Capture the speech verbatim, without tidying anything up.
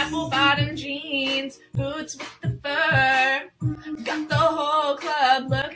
apple bottom jeans, boots with the fur. Got the whole club looking